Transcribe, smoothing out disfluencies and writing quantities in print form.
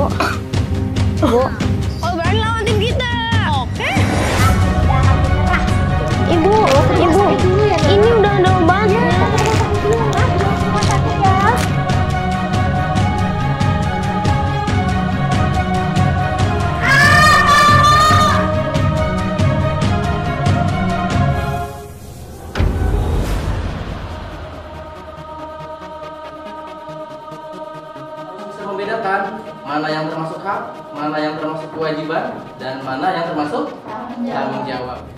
Bu. Oh, berani lawan tim kita. Oke. Ibu, ini udah ada obatnya. Membedakan mana yang termasuk hak, mana yang termasuk kewajiban, dan mana yang termasuk tanggung jawab.